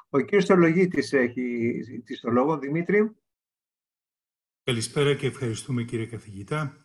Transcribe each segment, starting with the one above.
Ο κύριος Θεολογίτης έχει το λόγο. Δημήτρη. Καλησπέρα και ευχαριστούμε, κύριε καθηγητά.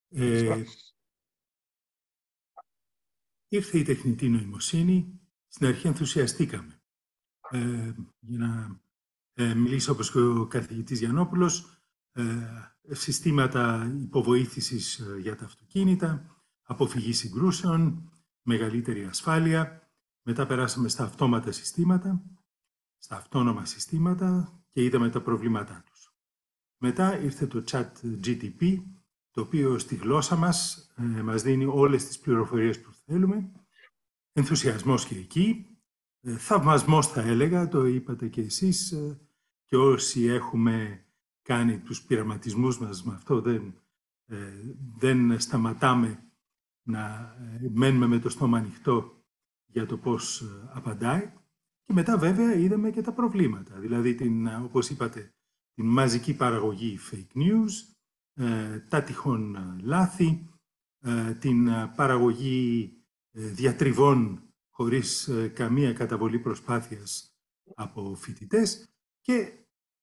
Ήρθε η τεχνητή νοημοσύνη. Στην αρχή ενθουσιαστήκαμε. Για να μιλήσω όπως και ο καθηγητής Γιαννόπουλος, συστήματα υποβοήθησης για τα αυτοκίνητα, αποφυγή συγκρούσεων, μεγαλύτερη ασφάλεια. Μετά περάσαμε στα αυτόματα συστήματα, στα αυτόνομα συστήματα και είδαμε τα προβλήματά τους. Μετά ήρθε το ChatGPT, το οποίο στη γλώσσα μας δίνει όλες τις πληροφορίες που θέλουμε. Ενθουσιασμός και εκεί. Θαυμασμός θα έλεγα, το είπατε και εσείς, και όσοι έχουμε κάνει τους πειραματισμούς μας με αυτό δεν σταματάμε να μένουμε με το στόμα ανοιχτό για το πώς απαντάει. Και μετά βέβαια είδαμε και τα προβλήματα, δηλαδή όπως είπατε, την μαζική παραγωγή fake news, τα τυχόν λάθη, την παραγωγή διατριβών χωρίς καμία καταβολή προσπάθειας από φοιτητές και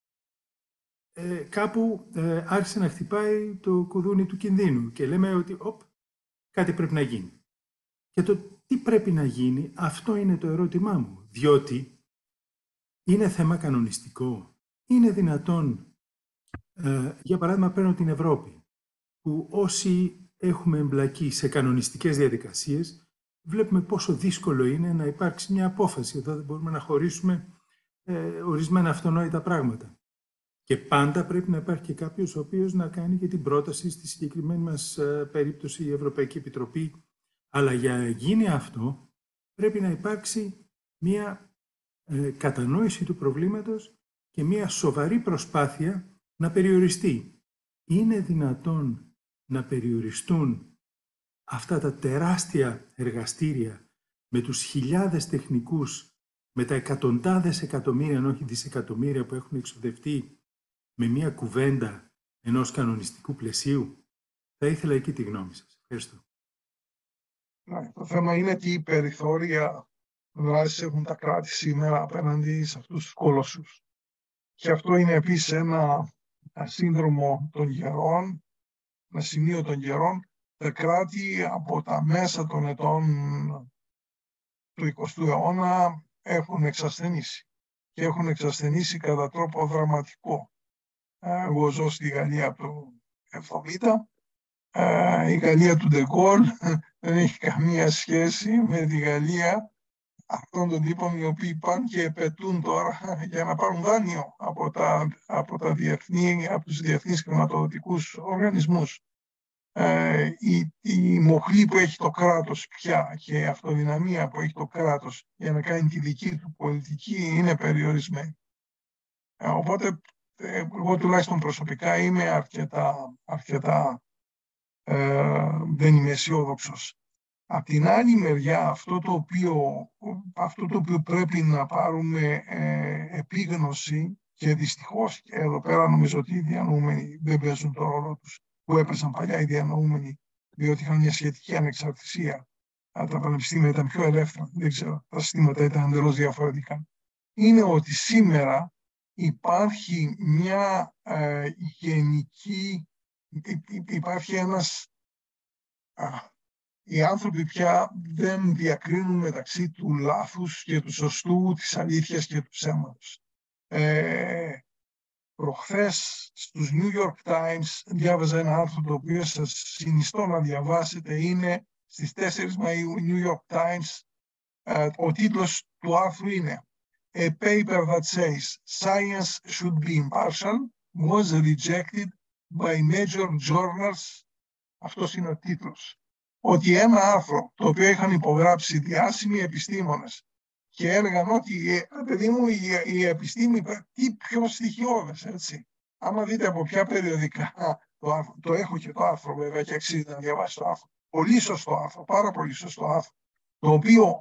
κάπου άρχισε να χτυπάει το κουδούνι του κινδύνου και λέμε ότι κάτι πρέπει να γίνει. Και το τι πρέπει να γίνει, αυτό είναι το ερώτημά μου, διότι είναι θέμα κανονιστικό. Είναι δυνατόν, για παράδειγμα παίρνω την Ευρώπη, που όσοι έχουμε εμπλακεί σε κανονιστικές διαδικασίες, βλέπουμε πόσο δύσκολο είναι να υπάρξει μια απόφαση. Εδώ δεν μπορούμε να χωρίσουμε ορισμένα αυτονόητα πράγματα. Και πάντα πρέπει να υπάρχει και κάποιος ο οποίος να κάνει και την πρόταση στη συγκεκριμένη μας περίπτωση η Ευρωπαϊκή Επιτροπή. Αλλά για να γίνει αυτό πρέπει να υπάρξει μια κατανόηση του προβλήματος και μια σοβαρή προσπάθεια να περιοριστεί. Είναι δυνατόν να περιοριστούν αυτά τα τεράστια εργαστήρια με τους χιλιάδες τεχνικούς, με τα εκατοντάδες εκατομμύρια, αν όχι δισεκατομμύρια που έχουν εξοδευτεί με μια κουβέντα ενός κανονιστικού πλαισίου? Θα ήθελα εκεί τη γνώμη σας. Ευχαριστώ. Το θέμα είναι τι περιθώρια δράσης έχουν τα κράτη σήμερα απέναντι σε αυτούς τους κολοσσούς. Και αυτό είναι επίσης ένα σύνδρομο των καιρών, ένα σημείο των καιρών. Τα κράτη από τα μέσα των ετών του 20ου αιώνα έχουν εξασθενήσει. Και έχουν εξασθενήσει κατά τρόπο δραματικό. Εγώ ζω στη Γαλλία του 70. Η Γαλλία του Ντεγκόλ δεν έχει καμία σχέση με τη Γαλλία αυτών των τύπων οι οποίοι πάνε και επαιτούν τώρα για να πάρουν δάνειο από τους διεθνείς χρηματοδοτικούς οργανισμούς. Η μοχλή που έχει το κράτος πια και η αυτοδυναμία που έχει το κράτος για να κάνει τη δική του πολιτική είναι περιορισμένη. Οπότε εγώ τουλάχιστον προσωπικά είμαι αρκετά δεν είμαι αισιόδοξος. Απ' την άλλη μεριά, αυτό το οποίο πρέπει να πάρουμε επίγνωση, και δυστυχώς και εδώ πέρα νομίζω ότι οι διανοούμενοι δεν παίζουν το ρόλο τους που έπαιζαν παλιά οι διανοούμενοι, διότι είχαν μια σχετική ανεξαρτησία. Τα πανεπιστήμια ήταν πιο ελεύθερα, δεν ξέρω, τα συστήματα ήταν εντελώς διαφορετικά. Είναι ότι σήμερα υπάρχει μια υπάρχει ένας... Οι άνθρωποι πια δεν διακρίνουν μεταξύ του λάθους και του σωστού, της αλήθειας και του ψέματος. Προχθές στους New York Times διάβαζα ένα άρθρο το οποίο σας συνιστώ να διαβάσετε. Είναι στις 4 Μαΐου New York Times. Ο τίτλος του άρθρου είναι A paper that says science should be impartial was rejected by major journals. Αυτός είναι ο τίτλος. Ότι ένα άρθρο το οποίο είχαν υπογράψει διάσημοι επιστήμονες και έλεγαν ότι παιδί μου η επιστήμη τι πιο στοιχειώδες, έτσι. Άμα δείτε από ποια περιοδικά το έχω και το άρθρο βέβαια και αξίζει να διαβάσει το άρθρο. Πολύ σωστό άρθρο, πάρα πολύ σωστό άρθρο, το οποίο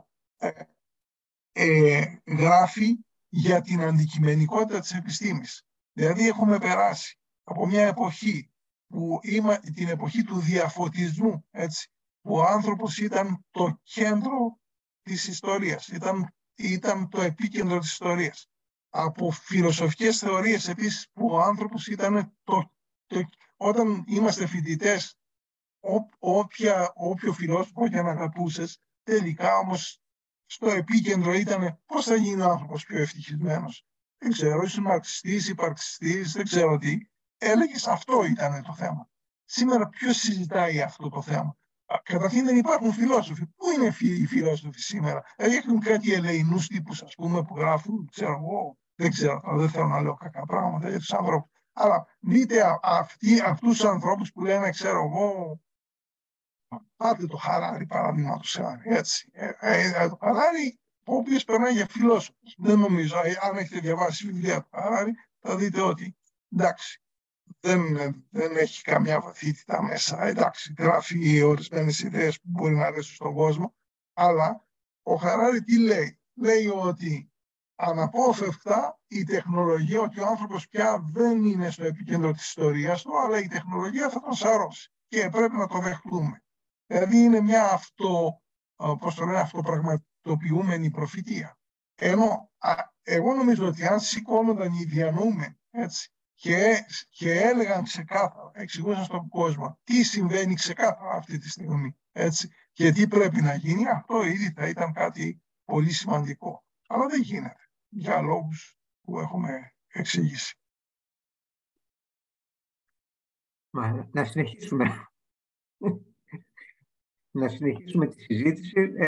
γράφει για την αντικειμενικότητα της επιστήμης. Δηλαδή έχουμε περάσει από μια εποχή την εποχή του διαφωτισμού, έτσι, που ο άνθρωπος ήταν το κέντρο της ιστορίας, ήταν ήταν το επίκεντρο της ιστορίας. Από φιλοσοφικές θεωρίες επίσης που ο άνθρωπος ήταν όταν είμαστε φοιτητές, όποιο φιλόσοφο και αν αγαπούσες, τελικά όμως στο επίκεντρο ήταν πώς θα γίνει ο άνθρωπος πιο ευτυχισμένος. Δεν ξέρω, ήσουν μαρξιστής, υπαρξιστής, δεν ξέρω τι. Έλεγες αυτό ήταν το θέμα. Σήμερα ποιος συζητάει αυτό το θέμα? Καταρχήν δεν υπάρχουν φιλόσοφοι. Πού είναι οι φιλόσοφοι σήμερα? Έχουν κάτι ελεηνούς τύπους, ας πούμε, που γράφουν, ξέρω εγώ, δεν ξέρω, δεν θέλω να λέω κακά πράγματα για τους ανθρώπους. Αλλά δείτε αυτούς τους ανθρώπους που λένε, ξέρω εγώ, πάτε το Χαράρι, παραδείγματος χάρη, έτσι. Το Χαράρι, ο οποίος περνάει για φιλόσοφος. Δεν νομίζω, αν έχετε διαβάσει βιβλία του Χαράρι, θα δείτε ότι, εντάξει, δεν έχει καμιά βαθύτητα μέσα. Εντάξει, γράφει ορισμένες ιδέες που μπορεί να αρέσουν στον κόσμο, αλλά ο Χαράρι τι λέει? Λέει ότι αναπόφευκτα η τεχνολογία, ότι ο άνθρωπος πια δεν είναι στο επίκεντρο της ιστορίας του, αλλά η τεχνολογία θα τον σαρώσει και πρέπει να το δεχτούμε. Δηλαδή είναι μια αυτοπραγματοποιούμενη προφητεία. Ενώ εγώ νομίζω ότι αν σηκώνονταν οι διανούμενοι, έτσι, και έλεγαν ξεκάθαρα, εξηγούσαν στον κόσμο τι συμβαίνει ξεκάθαρα αυτή τη στιγμή, έτσι, και τι πρέπει να γίνει, αυτό ήδη θα ήταν κάτι πολύ σημαντικό. Αλλά δεν γίνεται, για λόγους που έχουμε εξηγήσει. Να συνεχίσουμε. Να συνεχίσουμε τη συζήτηση.